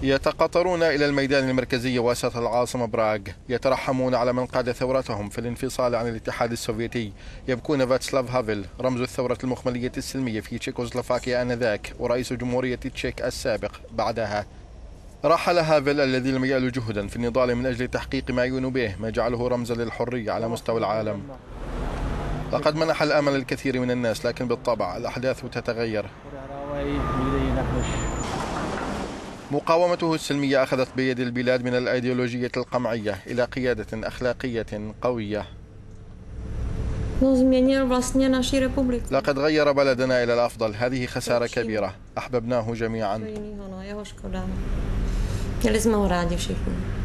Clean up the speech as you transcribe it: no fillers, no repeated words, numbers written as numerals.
يتقاطرون إلى الميدان المركزي وسط العاصمة براغ، يترحمون على من قاد ثورتهم في الانفصال عن الاتحاد السوفيتي. يبكون فاتسلاف هافل رمز الثورة المخملية السلمية في تشيكوسلوفاكيا آنذاك ورئيس جمهورية تشيك السابق بعدها. رحل هافل الذي لم يأل جهدا في النضال من أجل تحقيق ما يؤمن به، ما جعله رمزا للحرية على مستوى العالم. لقد منح الأمل الكثير من الناس، لكن بالطبع الأحداث تتغير. مقاومته السلمية أخذت بيد البلاد من الأيديولوجية القمعية إلى قيادة أخلاقية قوية. لقد غير بلدنا إلى الأفضل. هذه خسارة كبيرة، أحببناه جميعا.